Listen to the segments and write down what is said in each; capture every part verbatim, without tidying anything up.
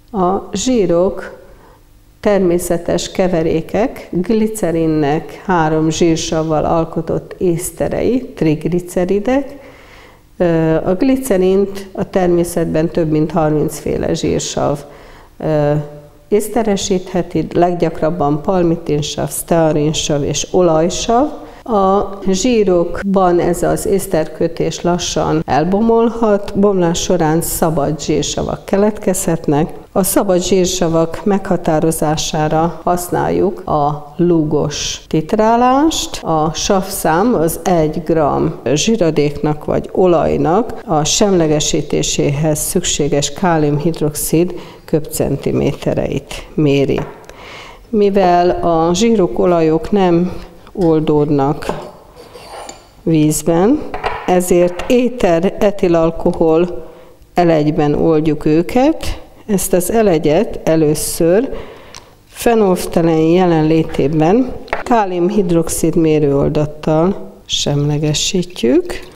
A zsírok természetes keverékek, glicerinnek három zsírsavval alkotott észterei, trigliceridek. A glicerint a természetben több mint harminc féle zsírsav észteresítheti, leggyakrabban palmitinsav, sztearinsav és olajsav. A zsírokban ez az észterkötés lassan elbomolhat, bomlás során szabad zsírsavak keletkezhetnek. A szabad zsírsavak meghatározására használjuk a lúgos titrálást. A savszám az egy gramm zsíradéknak vagy olajnak a semlegesítéséhez szükséges káliumhidroxid köbcentimétereit méri. Mivel a zsírok, olajok nem oldódnak vízben, ezért éter, etilalkohol elegyben oldjuk őket. Ezt az elegyet először fenolftalen jelenlétében káliumhidroxid mérőoldattal semlegesítjük.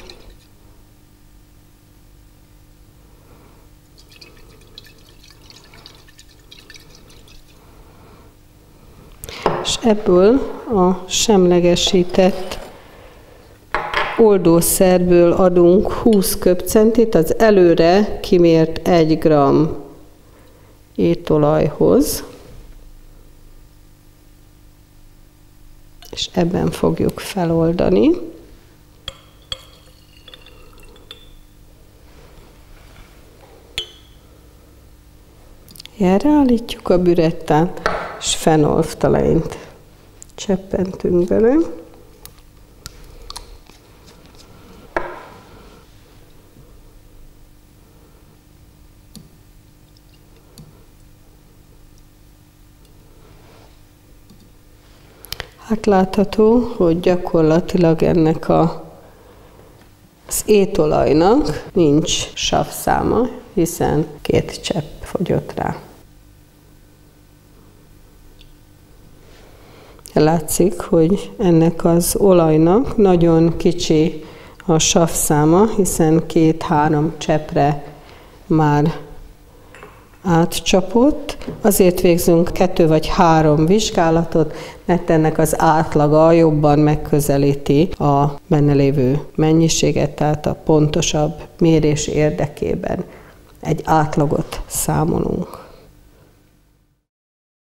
És ebből a semlegesített oldószerből adunk húsz köbcentit az előre kimért egy gramm étolajhoz, és ebben fogjuk feloldani. Erre állítjuk a bürettát, és fenolftaleint cseppentünk bele. Hát látható, hogy gyakorlatilag ennek a, az étolajnak nincs savszáma, hiszen két csepp fogyott rá. Látszik, hogy ennek az olajnak nagyon kicsi a savszáma, hiszen két-három cseppre már átcsapott. Azért végzünk kettő vagy három vizsgálatot, mert ennek az átlaga jobban megközelíti a benne lévő mennyiséget, tehát a pontosabb mérés érdekében egy átlagot számolunk.